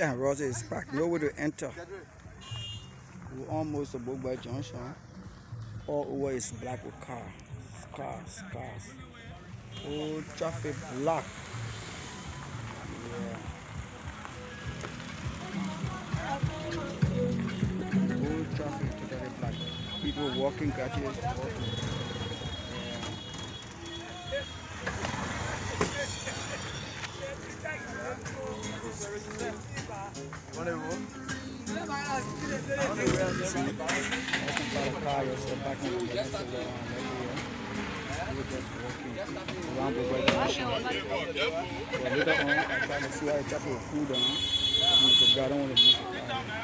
And Royesville is packed. Nowhere to enter. We're almost at Boba Junction. All over is black with cars. Cars. Oh, traffic block. Yeah. Whole traffic totally black. People walking, catches walking. Around the way. Later on, I'm trying to see how the traffic will cool down. Because God don't want to